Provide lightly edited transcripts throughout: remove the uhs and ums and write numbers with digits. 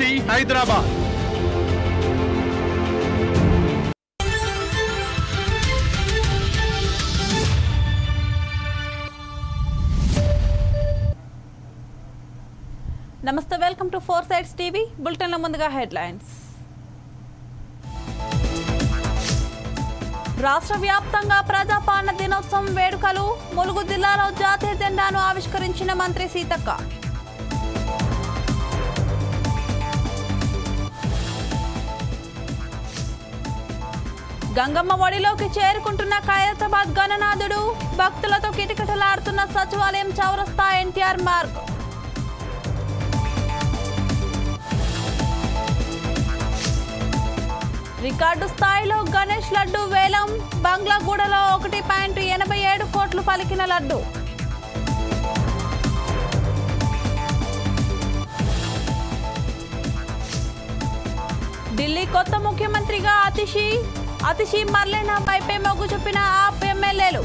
TV Hyderabad. నమస్తే, welcome to 4 Sides TV. Bulletin లో ముందుగా హెడ్లైన్స్. రాష్ట్ర వ్యాప్తంగా ప్రజాపాలన దినోత్సవం వేడుకలు. ములుగు జిల్లాలో జాతీయ జెండాను ఆవిష్కరించిన మంత్రి సీతక్క. గంగమ్మ ఒడిలోకి చేరుకుంటున్న ఖైరతాబాద్ గణనాథుడు. భక్తులతో కిటకిటలాడుతున్న సచివాలయం చౌరస్తా ఎన్టీఆర్ మార్గ్. రికార్డు స్థాయిలో గణేష్ లడ్డు వేలం. బంగ్లాగూడలో 1.87 కోట్లు పలికిన లడ్డు. ఢిల్లీ కొత్త ముఖ్యమంత్రిగా అతిషి మర్లేనా వైపే మొగ్గు చూపిన ఆప్ ఎమ్మెల్యేలు.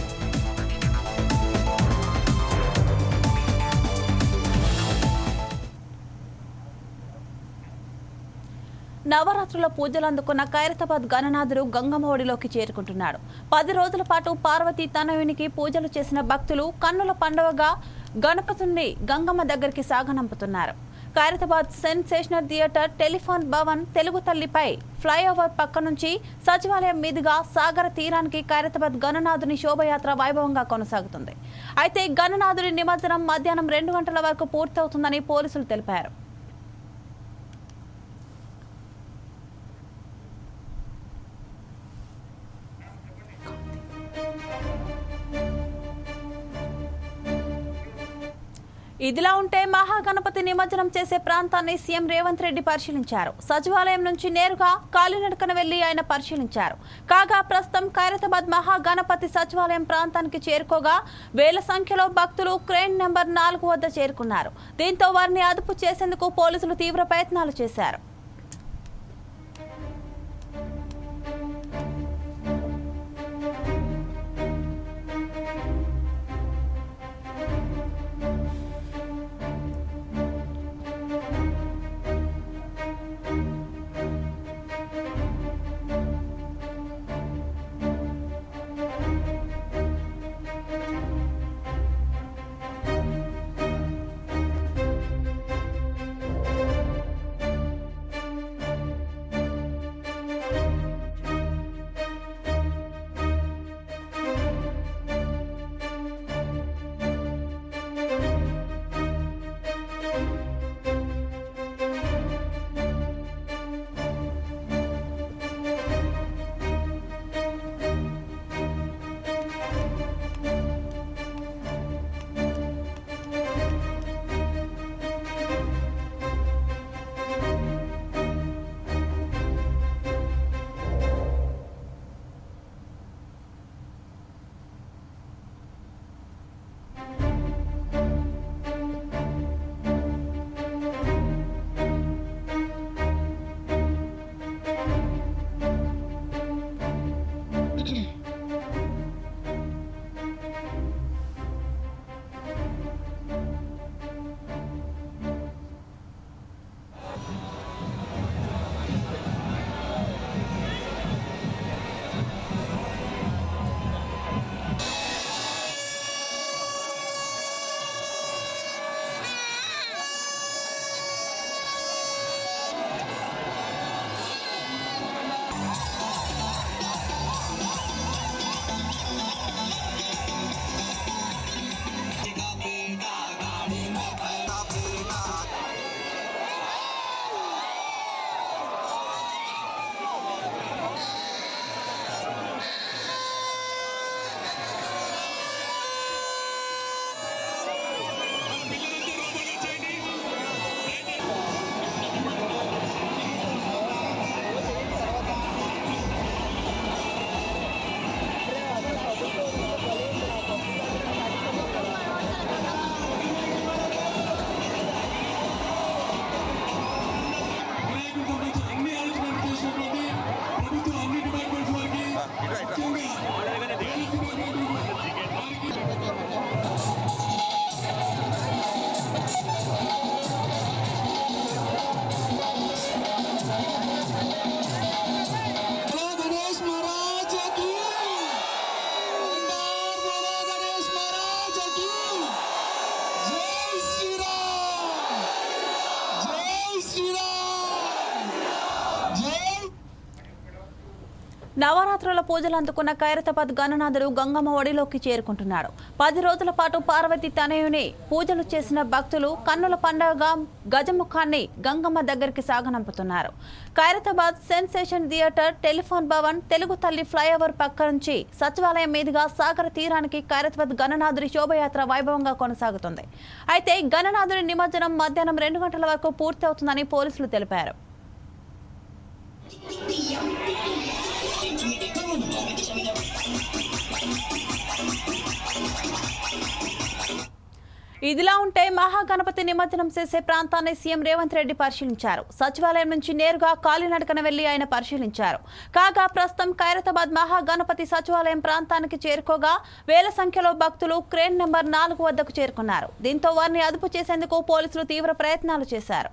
నవరాత్రుల పూజలు అందుకున్న ఖైరతాబాద్ గణనాథుడు గంగమ్మ ఒడిలోకి చేరుకుంటున్నాడు. 10 రోజుల పాటు పార్వతీ తనయునికి పూజలు చేసిన భక్తులు కన్నుల పండుగగా గణపతుని గంగమ్మ దగ్గరికి సాగనంపుతున్నారు. Khairatabad sensational theatre, telephone Bhavan, Telugu తల్లిపై ఫ్లైఓవర్ పక్క నుంచి సచివాలయం మీదుగా సాగర తీరానికి ఖైరతాబాద్ గణనాథుని శోభయాత్ర వైభవంగా కొనసాగుతుంది. అయితే గణనాథుడి నిమజ్జనం మధ్యాహ్నం 2 గంటల వరకు పూర్తవుతుందని పోలీసులు తెలిపారు. ఇదిలా ఉంటే మహాగణపతి నిమజ్జనం చేసే ప్రాంతాన్ని సీఎం రేవంత్ రెడ్డి పరిశీలించారు. సచివాలయం నుంచి నేరుగా కాలినడకన వెళ్లి ఆయన పరిశీలించారు. కాగా ప్రస్తుతం ఖైరతాబాద్ మహాగణపతి సచివాలయం ప్రాంతానికి చేరుకోగా వేల సంఖ్యలో భక్తులు క్రేన్ నెంబర్ 4 వద్ద చేరుకున్నారు. దీంతో వారిని అదుపు చేసేందుకు పోలీసులు తీవ్ర ప్రయత్నాలు చేశారు. నవరాత్రుల పూజలు అందుకున్న ఖైరతాబాద్ గణనాథుడు గంగమ్మ ఒడిలోకి చేరుకుంటున్నాడు. 10 రోజుల పాటు పార్వతి తనయుని పూజలు చేసిన భక్తులు కన్నుల పండుగగా గజముఖాన్ని గంగమ్మ దగ్గరికి సాగనంపుతున్నారు. Khairatabad sensation theatre, telephone Bhavan, Telugu Thalli flyover పక్క నుంచి సచివాలయం మీదుగా సాగర తీరానికి ఖైరతాబాద్ గణనాథుడి శోభయాత్ర వైభవంగా కొనసాగుతుంది. అయితే గణనాథుడి నిమజ్జనం మధ్యాహ్నం 2 గంటల వరకు పూర్తి అవుతుందని పోలీసులు తెలిపారు. ఇదిలా ఉంటే మహాగణపతి నిమజ్జనం చేసే ప్రాంతాన్ని సీఎం రేవంత్ రెడ్డి పరిశీలించారు. సచివాలయం నుంచి నేరుగా కాలినడకన వెళ్లి ఆయన పరిశీలించారు. కాగా ప్రస్తుతం ఖైరతాబాద్ మహాగణపతి సచివాలయం ప్రాంతానికి చేరుకోగా వేల సంఖ్యలో భక్తులు క్రేన్ నెంబర్ 4 వద్దకు చేరుకున్నారు. దీంతో వారిని అదుపు చేసేందుకు పోలీసులు తీవ్ర ప్రయత్నాలు చేశారు.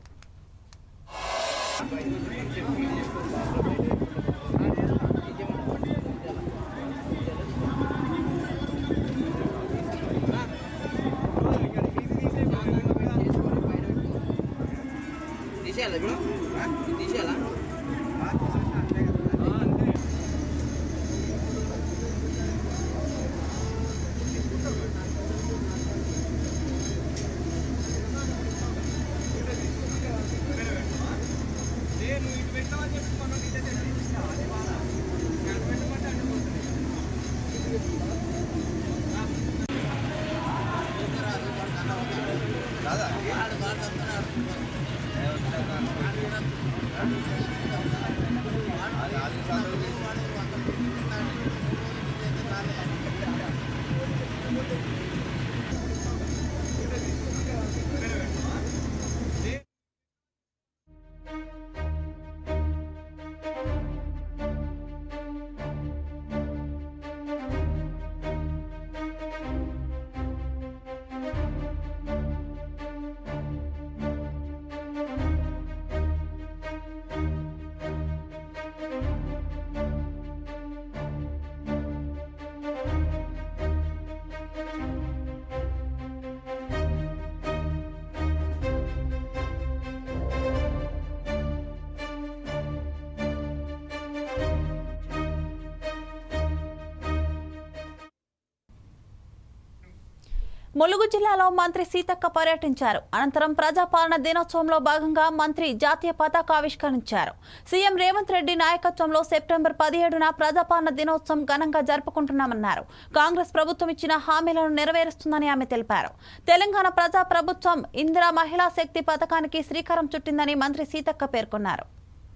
ములుగు జిల్లాలో మంత్రి సీతక్క పర్యటించారు. అనంతరం ప్రజాపాలన దినోత్సవంలో భాగంగా మంత్రి జాతీయ పతాక ఆవిష్కరించారు. సీఎం రేవంత్ రెడ్డి నాయకత్వంలో సెప్టెంబర్ 17న ప్రజాపాలన దినోత్సవం ఘనంగా జరుపుకుంటున్నామన్నారు. కాంగ్రెస్ ప్రభుత్వం ఇచ్చిన హామీలను నెరవేరుస్తుందని ఆమె తెలిపారు. తెలంగాణ ప్రజా ప్రభుత్వం ఇందిరా మహిళా శక్తి పథకానికి శ్రీకారం చుట్టిందని మంత్రి సీతక్క పేర్కొన్నారు.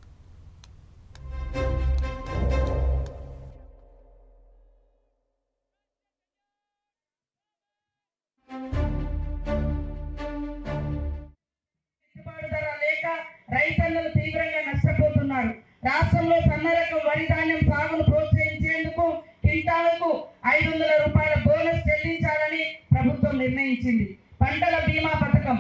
రైతన్నలు తీవ్రంగా నష్టపోతున్నారు. రాష్ట్రంలో సన్నరకం వరి ధాన్యం సాగును ప్రోత్సహించేందుకు క్వింటాలకు 500 రూపాయల బోనస్ చెల్లించాలని ప్రభుత్వం నిర్ణయించింది. పంటల బీమా పథకం,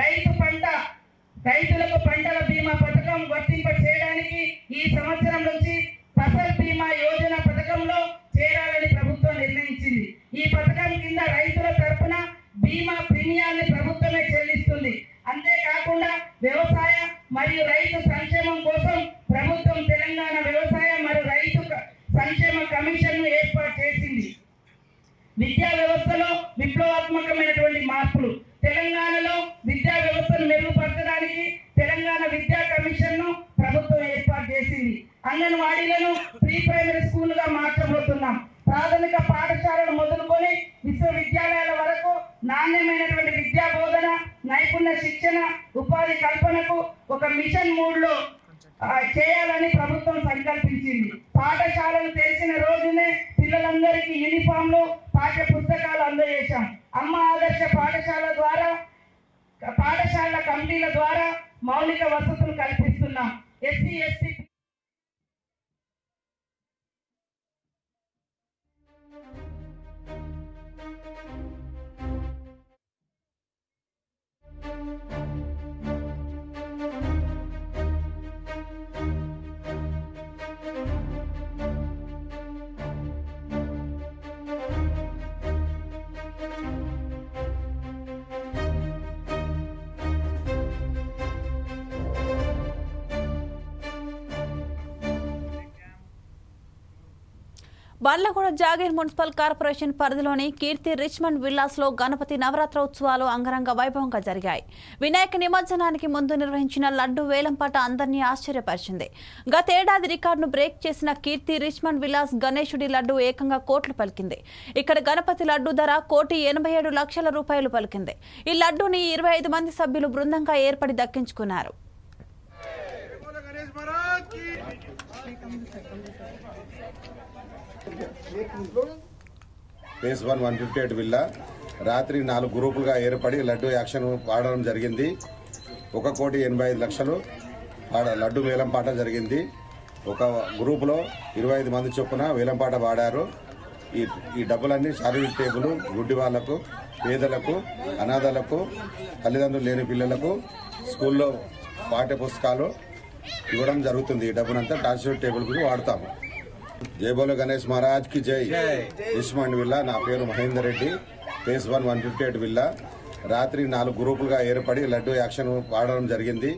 రైతులకు పంటల బీమా పథకం వర్తింప చేయడానికి ఈ సంవత్సరం నుంచి ఫసల్ బీమా యోజన పథకంలో చేరాలని ప్రభుత్వం నిర్ణయించింది. ఈ పథకం కింద రైతుల తరపున బీమా ప్రీమియాన్ని ప్రభుత్వమే చెల్లిస్తుంది. అంతేకాకుండా వ్యవసాయ మరియు రైతు సంక్షేమం కోసం ప్రభుత్వం తెలంగాణ వ్యవసాయ మరియు రైతు సంక్షేమ కమిషన్ను ఏర్పాటు చేసింది. విద్యా వ్యవస్థలో విప్లవాత్మకమైనటువంటి మార్పులు. తెలంగాణలో విద్యా వ్యవస్థను మెరుగుపరచడానికి తెలంగాణ విద్యా కమిషన్ను ప్రభుత్వం ఏర్పాటు చేసింది. అంగన్వాడీలను ప్రీ ప్రైమరీ స్కూల్గా మార్చబోతున్నాం. ప్రాథమిక పాఠశాలలు మొదలుకొని విశ్వవిద్యాలయాల వరకు నాణ్యమైనటువంటి విద్యా బోధన, నైపుణ్య శిక్షణ, ఉపాధి కల్పనకు ఒక మిషన్ మూడ్లో చేయాలని ప్రభుత్వం సంకల్పించింది. పాఠశాలలు తెరిచిన రోజునే పిల్లలందరికీ యూనిఫామ్లు, పాఠ్య పుస్తకాలు అందజేశాం. అమ్మ ఆదర్శ పాఠశాల కమిటీల ద్వారా మౌలిక వసతులు కల్పిస్తున్నాం. SC ST Bandlaguda Jagir municipal corporation పరిధిలోని కీర్తి రిచ్మండ్ విల్లాస్ లో గణపతి నవరాత్రి ఉత్సవాలు అంగరంగ వైభవంగా జరిగాయి. వినాయక నిమజ్జనానికి ముందు నిర్వహించిన లడ్డు వేలంపాట అందరినీ ఆశ్చర్యపరిచింది. గతేడాది రికార్డును బ్రేక్ చేసిన కీర్తి రిచ్మండ్ విల్లాస్ గణేశుడి లడ్డు ఏకంగా కోట్లు పలికింది. ఇక్కడ గణపతి లడ్డు ధర 1,87,00,000 రూపాయలు పలికింది. ఈ లడ్డూని 25 మంది సభ్యులు బృందంగా ఏర్పడి దక్కించుకున్నారు. ఫేస్ 1 158 విల్లా రాత్రి 4 గ్రూపులుగా ఏర్పడి లడ్డు యాక్షన్ పాడడం జరిగింది. 1,85,00,000 లడ్డు వేలంపాట జరిగింది. ఒక గ్రూపులో 25 మంది చొప్పున వేలంపాట పాడారు. ఈ డబ్బులన్నీ చారిటీ టేబుల్, గుడ్డి వాళ్లకు, పేదలకు, అనాథలకు, తల్లిదండ్రులు లేని పిల్లలకు స్కూల్లో పాఠ్య పుస్తకాలు ఇవ్వడం జరుగుతుంది. ఈ డబ్బునంతా చారిటీ టేబుల్కి వాడతాము. జై బోలో గణేష్ మహారాజ్ కి జై. రిచ్మండ్ విల్లా, నా పేరు మహేందర్ రెడ్డి. ఫేస్ 1 158 విల్లా రాత్రి 4 గ్రూపులుగా ఏర్పడి లడ్డు యాక్షన్ పాడడం జరిగింది.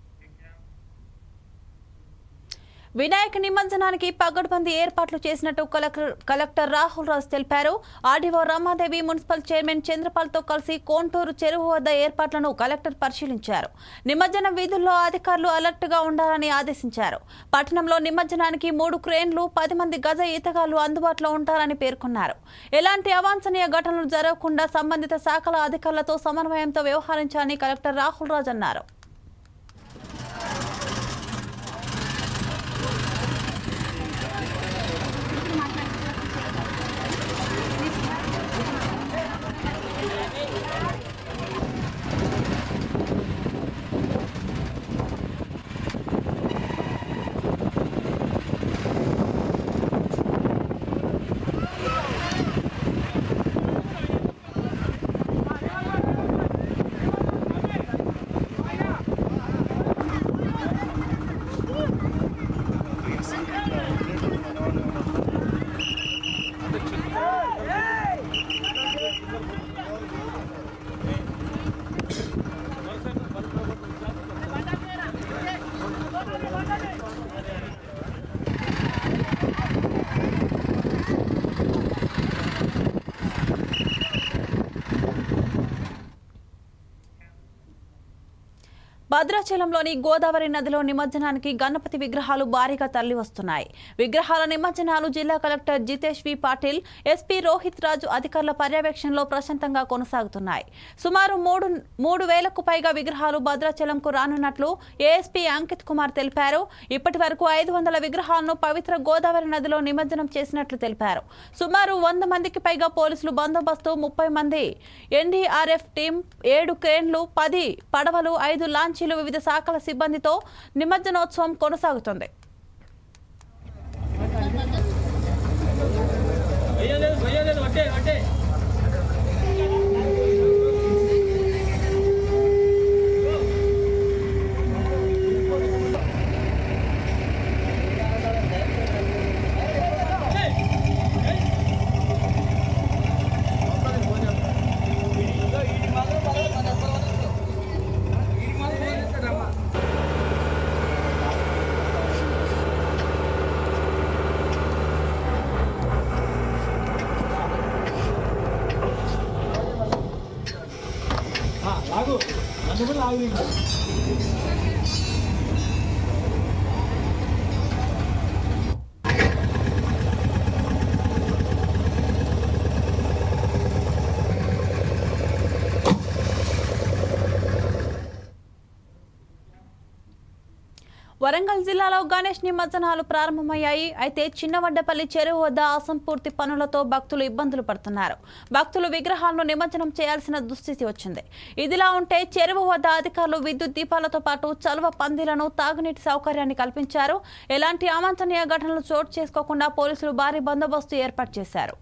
వినాయక నిమజ్జనానికి పగడ్బందీ ఏర్పాట్లు చేసినట్టు కలెక్టర్ రాహుల్ రాజ్ తెలిపారు. ఆర్డీఓ రమాదేవి మున్సిపల్ చైర్మన్ చంద్రపాల్తో కలిసి కోంటూరు చెరువు వద్ద ఏర్పాట్లను కలెక్టర్ పరిశీలించారు. నిమజ్జనం వీధుల్లో అధికారులు అలర్ట్ గా ఉండాలని ఆదేశించారు. పట్టణంలో నిమజ్జనానికి 3 క్రేన్లు, 10 మంది గజ ఈతగాళ్లు అందుబాటులో ఉంటారని పేర్కొన్నారు. ఎలాంటి అవాంఛనీయ ఘటనలు జరగకుండా సంబంధిత శాఖల అధికారులతో సమన్వయంతో వ్యవహరించాలని కలెక్టర్ రాహుల్ రాజ్ అన్నారు. భద్రాచలంలోని గోదావరి నదిలో నిమజ్జనానికి గణపతి విగ్రహాలు భారీగా తరలి వస్తున్నాయి. విగ్రహాల నిమజ్జనాలు జిల్లా collector Jitesh V Patil, SP Rohit Raju అధికారుల పర్యవేక్షణలో ప్రశాంతంగా కొనసాగుతున్నాయి. సుమారు 3,000కు పైగా విగ్రహాలు భద్రాచలంకు రానున్నట్లు ఏఎస్పీ అంకిత్ కుమార్ తెలిపారు. ఇప్పటి వరకు 500 విగ్రహాలను పవిత్ర గోదావరి నదిలో నిమజ్జనం చేసినట్లు తెలిపారు. సుమారు 100 మందికి పైగా పోలీసులు బందోబస్తు, 30 మంది ఎన్డీఆర్ఎఫ్ టీం, 7 క్రేన్లు, 10 పడవలు, 5 లాంచీలు, వివిధ శాఖల సిబ్బందితో నిమజ్జనోత్సవం కొనసాగుతుంది. వరంగల్ జిల్లాలో గణేష్ నిమజ్జనాలు ప్రారంభమయ్యాయి. అయితే చిన్నవడ్డపల్లి చెరువు వద్ద అసంపూర్తి పనులతో భక్తులు ఇబ్బందులు పడుతున్నారు. భక్తులు విగ్రహాలను నిమజ్జనం చేయాల్సిన దుస్థితి వచ్చింది. ఇదిలా ఉంటే చెరువు వద్ద అధికారులు విద్యుత్ దీపాలతో పాటు చలువ పందిలను, తాగునీటి సౌకర్యాన్ని కల్పించారు. ఎలాంటి అవాంఛనీయ ఘటనలు చోటు చేసుకోకుండా పోలీసులు భారీ బందోబస్తు ఏర్పాటు చేశారు.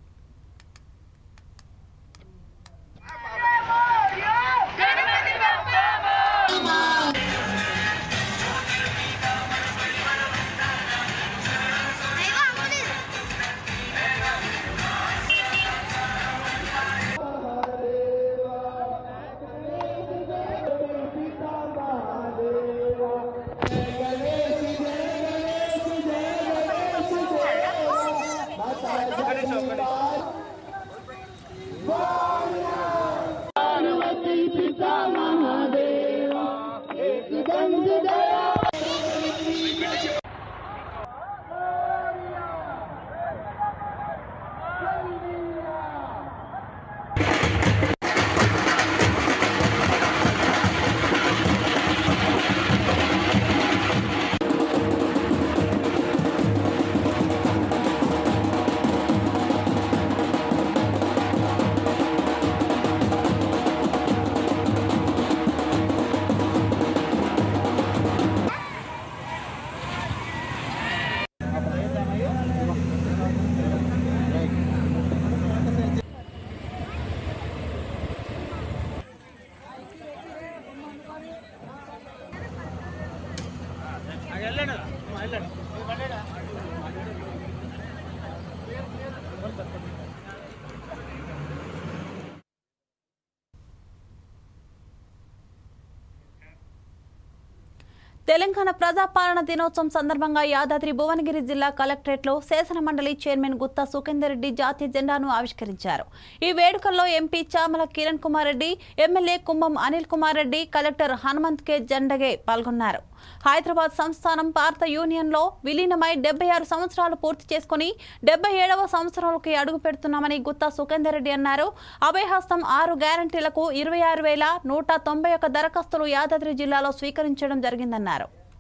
తెలంగాణ ప్రజాపాలన దినోత్సవం సందర్భంగా యాదాద్రి భువనగిరి జిల్లా కలెక్టరేట్లో శాసన మండలి చైర్మన్ గుత్తా సుఖేందర్ రెడ్డి జాతీయ జెండాను ఆవిష్కరించారు. ఈ వేడుకల్లో MP Chamala Kiran Kumar Reddy, MLA Kumbham Anil Kumar Reddy, collector Hanumanth K Zendage పాల్గొన్నారు. హైదరాబాద్ సంస్థానం భారత యూనియన్లో విలీనమై 76 సంవత్సరాలు పూర్తి చేసుకుని 77వ సంవత్సరంలోకి అడుగు పెడుతున్నామని గుత్తా సుఖేందర్ రెడ్డి అన్నారు. అభయహస్తం 6 గ్యారంటీలకు 26,191 దరఖాస్తులు యాదాద్రి జిల్లాలో స్వీకరించడం జరిగిందన్నారు.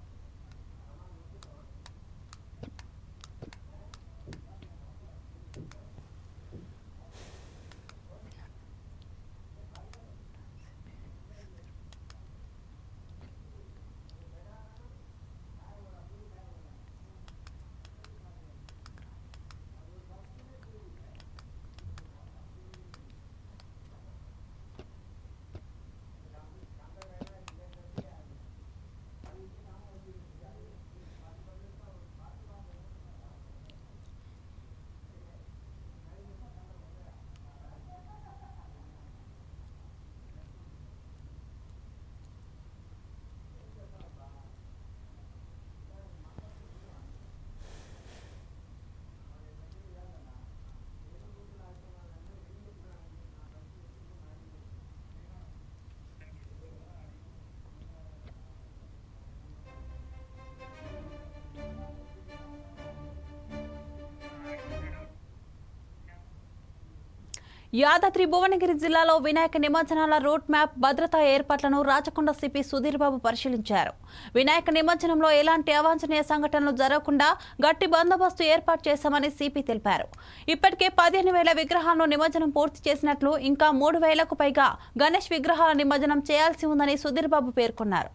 యాదాద్రి భువనగిరి జిల్లాలో వినాయక నిమజ్జనాల రూట్ మ్యాప్ భద్రతా ఏర్పాట్లను రాచకొండ సిపి సుధీర్ బాబు పరిశీలించారు. వినాయక నిమజ్జనంలో ఎలాంటి అవాంఛనీయ సంఘటనలు జరగకుండా గట్టి బందోబస్తు ఏర్పాటు చేశామని సిపి తెలిపారు. ఇప్పటికే 15,000 విగ్రహాలను నిమజ్జనం పూర్తి చేసినట్లు, ఇంకా 3,000కు పైగా గణేష్ విగ్రహాల నిమజ్జనం చేయాల్సి ఉందని సుధీర్ బాబు పేర్కొన్నారు.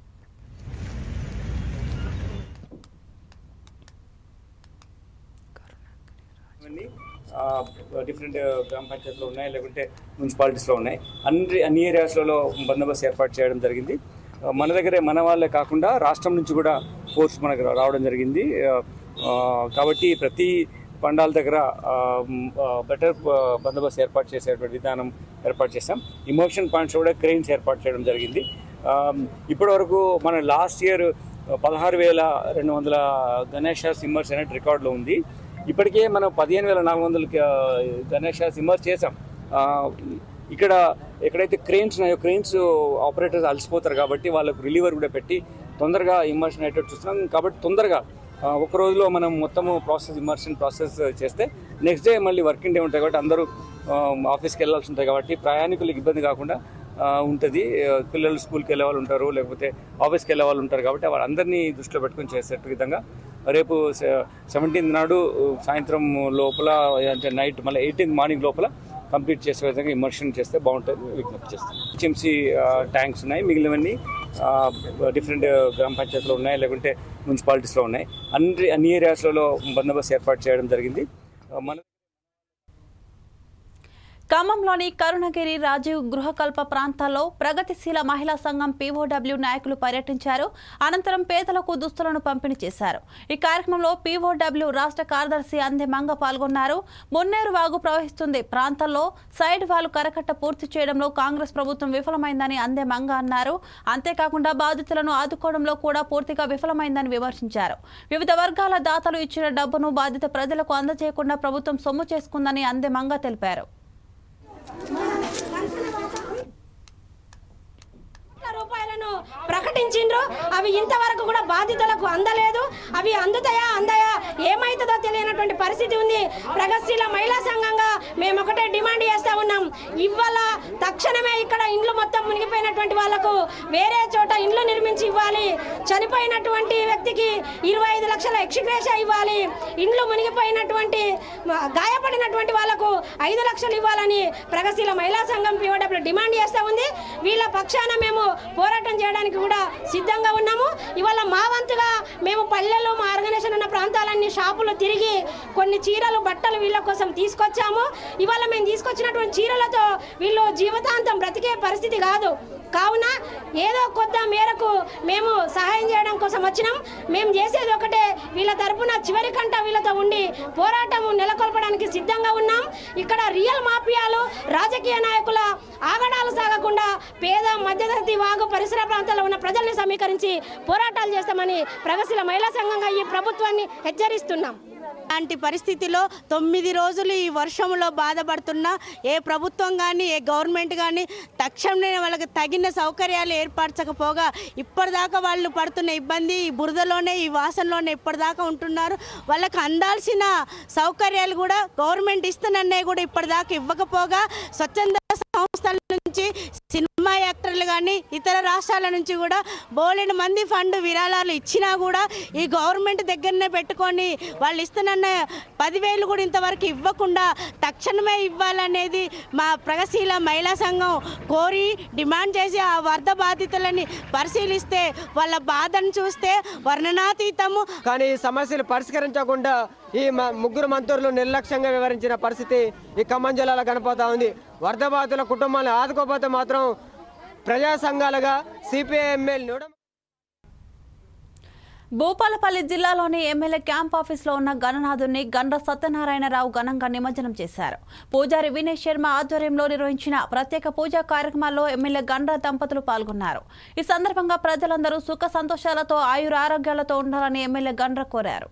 డిఫరెంట్ గ్రామ పంచాయతీలో ఉన్నాయి, లేకుంటే మున్సిపాలిటీస్లో ఉన్నాయి. అన్ని ఏరియాస్లలో బందోబస్తు ఏర్పాటు చేయడం జరిగింది. మన దగ్గరే మన వాళ్ళే కాకుండా రాష్ట్రం నుంచి కూడా ఫోర్స్ మనకు రావడం జరిగింది. కాబట్టి ప్రతి పండాల దగ్గర బెటర్ బందోబస్తు ఏర్పాటు చేసేటువంటి విధానం ఏర్పాటు చేస్తాం. ఇమోషన్ పాయింట్స్ కూడా క్రెయిన్స్ ఏర్పాటు చేయడం జరిగింది. ఇప్పటి వరకు మన లాస్ట్ ఇయర్ 16,200 గణేష్ ఇమ్మర్స్ అనేది రికార్డులో ఉంది. ఇప్పటికే మనం 15,400 గణేష్ ఇమ్మర్స్ చేసాం. ఇక్కడ ఎక్కడైతే క్రెయిన్స్ ఉన్నాయో క్రెయిన్స్ ఆపరేటర్స్ అలసిపోతారు కాబట్టి వాళ్ళకు రిలీవర్ కూడా పెట్టి తొందరగా ఇమ్మర్షన్ అయ్యేటట్టు చూస్తున్నాం. కాబట్టి తొందరగా ఒక రోజులో మనం మొత్తము ఇమ్మర్షన్ ప్రాసెస్ చేస్తే నెక్స్ట్ డే మళ్ళీ వర్కింగ్ డే ఉంటాయి కాబట్టి అందరూ ఆఫీస్కి వెళ్ళాల్సి ఉంటుంది కాబట్టి ప్రయాణికులకు ఇబ్బంది కాకుండా ఉంటుంది. పిల్లలు స్కూల్కి వెళ్ళే వాళ్ళు ఉంటారు, లేకపోతే ఆఫీస్కి వెళ్ళే వాళ్ళు ఉంటారు కాబట్టి వాళ్ళందరినీ దృష్టిలో పెట్టుకుని చేసేట విధంగా రేపు 17th నాడు సాయంత్రం లోపల అంటే నైట్ మళ్ళీ 18th మార్నింగ్ లోపల కంప్లీట్ చేసే విధంగా ఇమర్షన్ చేస్తే బాగుంటుంది విజ్ఞప్తి చేస్తాం. హెచ్ఎంసీ ట్యాంక్స్ ఉన్నాయి, మిగిలినవన్నీ డిఫరెంట్ గ్రామ పంచాయతీలో ఉన్నాయి, లేకుంటే మున్సిపాలిటీస్లో ఉన్నాయి. అన్ని ఏరియాస్లలో బందోబస్తు ఏర్పాటు చేయడం జరిగింది. ఖమ్మంలోని కరుణగిరి, రాజీవ్ గృహకల్ప ప్రాంతాల్లో ప్రగతిశీల మహిళా సంఘం పీఓడబ్ల్యూ నాయకులు పర్యటించారు. అనంతరం పేదలకు దుస్తులను పంపిణీ చేశారు. ఈ కార్యక్రమంలో పీఓడబ్ల్యూ రాష్ట్ర కార్యదర్శి అందే మంగ పాల్గొన్నారు. మున్నేరు వాగు ప్రవహిస్తుంది, ప్రాంతాల్లో సైడ్ వాల్ కరకట్ట పూర్తి చేయడంలో కాంగ్రెస్ ప్రభుత్వం విఫలమైందని అందే మంగ అన్నారు. అంతేకాకుండా బాధితులను ఆదుకోవడంలో కూడా పూర్తిగా విఫలమైందని విమర్శించారు. వివిధ వర్గాల దాతలు ఇచ్చిన డబ్బును బాధిత ప్రజలకు అందజేయకుండా ప్రభుత్వం సొమ్ము చేసుకుందని అందే మంగ తెలిపారు. రూపాయలను ప్రకటించిండ్రు, అవి ఇంతవరకు కూడా బాధితులకు అందలేదు. అవి అందయా ఏమైతుందో తెలియనటువంటి పరిస్థితి ఉంది. ప్రగతిశీల మహిళా సంఘంగా మేము ఒకటే డిమాండ్ చేస్తా ఉన్నాం. ఇవాళ తక్షణమే ఇక్కడ ఇండ్లు మొత్తం మునిగిపోయినటువంటి వాళ్లకు వేరే చోట ఇండ్లు నిర్మించి ఇవ్వాలి. చనిపోయినటువంటి వ్యక్తికి 25 లక్షల ఎక్స్గ్రేషియా ఇవ్వాలి. ఇండ్లు మునిగిపోయినటువంటి గాయపడినటువంటి వాళ్లకు 5 లక్షలు ఇవ్వాలని ప్రగతిశీల మహిళా సంఘం పీఓడబ్ల్యూ డిమాండ్ చేస్తా ఉంది. వీళ్ళ పక్షాన మేము పోరాటం చేయడానికి కూడా సిద్ధంగా ఉన్నాము. ఇవాళ మా వంతుగా మేము పల్లెలు, మా ఆర్గనైజేషన్ ఉన్న ప్రాంతాలన్నీ షాపులు తిరిగి కొన్ని చీరలు, బట్టలు వీళ్ళ కోసం తీసుకొచ్చాము. ఇవాళ మేము తీసుకొచ్చినటువంటి చీరలతో వీళ్ళు జీవితాంతం బ్రతికే పరిస్థితి కాదు. కావున ఏదో కొద్ద మేరకు మేము సహాయం చేయడం కోసం వచ్చినాం. మేము చేసేది ఒకటే, వీళ్ళ తరపున చివరి కంట వీళ్ళతో ఉండి పోరాటం నెలకొల్పడానికి సిద్ధంగా ఉన్నాం. ఇక్కడ రియల్ మాఫియాలు రాజకీయ నాయకుల ఆగడాలు సాగకుండా పేద మధ్యతరగతి వాగు పరిసర ప్రాంతాల్లో ఉన్న ప్రజల్ని సమీకరించి పోరాటాలు చేస్తామని ప్రగతిశీల మహిళా సంఘంగా ఈ ప్రభుత్వాన్ని హెచ్చరిస్తున్నాం. అలాంటి పరిస్థితిలో 9 రోజులు ఈ వర్షంలో బాధపడుతున్న ఏ ప్రభుత్వం కానీ ఏ గవర్నమెంట్ కానీ తక్షణమే వాళ్ళకి తగిన సౌకర్యాలు ఏర్పరచకపోగా ఇప్పటిదాకా వాళ్ళు పడుతున్న ఇబ్బంది ఈ బురదలోనే ఈ వాసనలోనే ఇప్పటిదాకా ఉంటున్నారు. వాళ్ళకి అందాల్సిన సౌకర్యాలు కూడా గవర్నమెంట్ ఇస్తున్ననే కూడా ఇప్పటిదాకా ఇవ్వకపోగా స్వచ్ఛంద సంస్థల నుంచి సినిమా యాక్టర్లు కానీ ఇతర రాష్ట్రాల నుంచి కూడా బోలెడు మంది ఫండ్ విరాళాలు ఇచ్చినా కూడా ఈ గవర్నమెంట్ దగ్గరనే పెట్టుకొని వాళ్ళు ఇస్తున్న 10,000 కూడా ఇంతవరకు ఇవ్వకుండా తక్షణమే ఇవ్వాలనేది మా ప్రగతిశీల మహిళా సంఘం కోరి డిమాండ్ చేసి ఆ వరద బాధితులని పరిశీలిస్తే వాళ్ళ బాధను చూస్తే వర్ణనాతీతము. కానీ ఈ సమస్యలు పరిష్కరించకుండా ఈ ముగ్గురు మంత్రులు నిర్లక్ష్యంగా వివరించిన పరిస్థితి ఈ ఖమ్మం జిల్లాలో కనపడతా ఉంది. వరద బాధితుల కుటుంబాలను ఆదుకోకపోతే మాత్రం ప్రజా సంఘాలుగా సిపిఐఎంఎల్ భూపాలపల్లి జిల్లాలోని ఎమ్మెల్యే క్యాంప్ ఆఫీస్లో ఉన్న గణనాథుని గండ్ర సత్యనారాయణరావు ఘనంగా నిమజ్జనం చేశారు. పూజారి వినయ్ శర్మ ఆధ్వర్యంలో నిర్వహించిన ప్రత్యేక పూజా కార్యక్రమాల్లో ఎమ్మెల్యే గండ్ర దంపతులు పాల్గొన్నారు. ఈ సందర్భంగా ప్రజలందరూ సుఖ సంతోషాలతో ఆయుర ఆరోగ్యాలతో ఉండాలని ఎమ్మెల్యే గండ్ర కోరారు.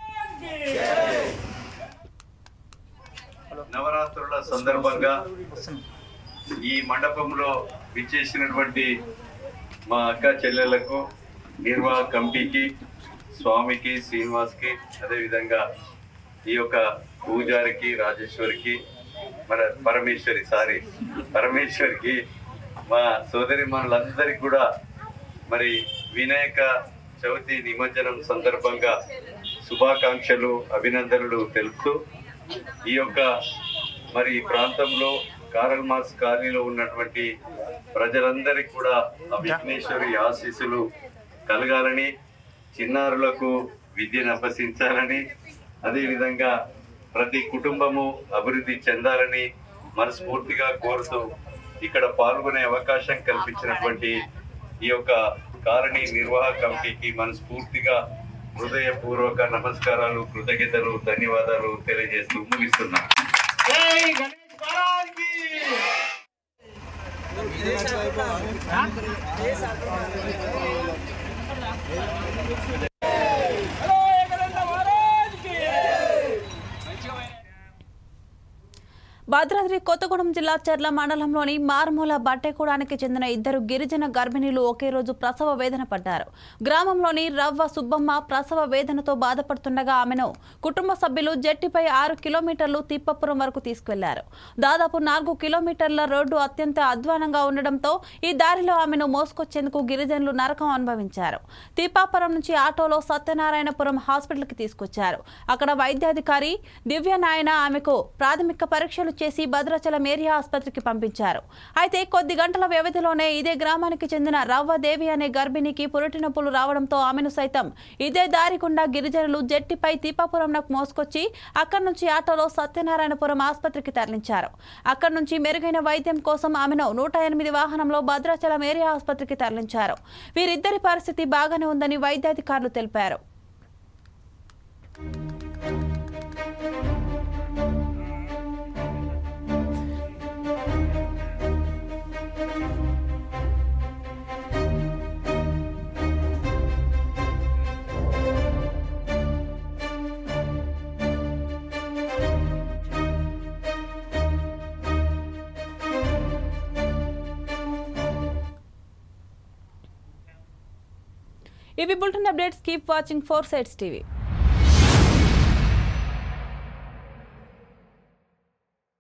నవరాత్రుల సందర్భంగా ఈ మండపంలో విచ్చేసినటువంటి మా అక్క చెల్లెళ్లకు, నిర్వాహక కమిటీకి, స్వామికి, శ్రీనివాస్కి, అదేవిధంగా ఈ యొక్క పూజారికి, రాజేశ్వరికి, పరమేశ్వరికి, మా సోదరి మనులందరికీ కూడా మరి వినాయక చవితి నిమజ్జనం సందర్భంగా శుభాకాంక్షలు, అభినందనలు తెలుపుతూ ఈ యొక్క మరి ప్రాంతంలో కారల్ మార్క్స్ కాలనీలో ఉన్నటువంటి ప్రజలందరికీ కూడా విఘ్నేశ్వరి ఆశీస్సులు కలగాలని, చిన్నారులకు విద్యను అభ్యసించాలని, అదేవిధంగా ప్రతి కుటుంబము అభివృద్ధి చెందాలని మనస్ఫూర్తిగా కోరుతూ ఇక్కడ పాల్గొనే అవకాశం కల్పించినటువంటి ఈ యొక్క కాలనీ నిర్వాహక కమిటీకి మనస్ఫూర్తిగా హృదయపూర్వక నమస్కారాలు, కృతజ్ఞతలు, ధన్యవాదాలు తెలియజేస్తూ ముగిస్తున్నాం. భద్రాద్రి కొత్తగూడెం జిల్లా చర్ల మండలంలోని మారుమూల బట్టెకూడానికి చెందిన 2 గిరిజన గర్భిణీలు ఒకే రోజు ప్రసవ వేదన పడ్డారు. గ్రామంలోని రవ్వ సుబ్బమ్మ ప్రసవ వేదనతో బాధపడుతుండగా ఆమెను కుటుంబ సభ్యులు జట్టిపై 6 కిలోమీటర్లు తిప్పపురం వరకు తీసుకెళ్లారు. దాదాపు 4 కిలోమీటర్ల రోడ్డు అత్యంత అధ్వానంగా ఉండడంతో ఈ దారిలో ఆమెను మోసుకొచ్చేందుకు గిరిజనులు నరకం అనుభవించారు. తిప్పాపురం నుంచి ఆటోలో సత్యనారాయణపురం హాస్పిటల్కి తీసుకొచ్చారు. అక్కడ వైద్యాధికారి దివ్యనాయన ఆమెకు ప్రాథమిక పరీక్షలు చేసి భద్రాచలం ఏరియా ఆసుపత్రికి పంపించారు. అయితే కొద్ది గంటల వ్యవధిలోనే ఇదే గ్రామానికి చెందిన రవ్వదేవి అనే గర్భిణికి పురిటి నొప్పులు రావడంతో ఆమెను సైతం ఇదే దారి గుండా గిరిజనులు జట్టిపై తిప్పాపురంకు మోసుకొచ్చి అక్కడి నుంచి ఆటోలో సత్యనారాయణపురం ఆసుపత్రికి తరలించారు. అక్కడి నుంచి మెరుగైన వైద్యం కోసం ఆమెను 108 వాహనంలో భద్రాచలం ఏరియా ఆసుపత్రికి తరలించారు. వీరిద్దరి పరిస్థితి బాగానే ఉందని వైద్యాధికారులు తెలిపారు. If you bulletin updates, keep watching 4 Sides TV.